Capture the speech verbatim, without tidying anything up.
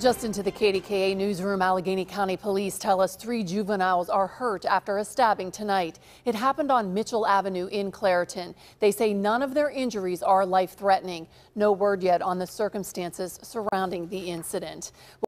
Just into the K D K A newsroom, Allegheny County Police tell us three juveniles are hurt after a stabbing tonight. It happened on Mitchell Avenue in Clairton. They say none of their injuries are life-threatening. No word yet on the circumstances surrounding the incident.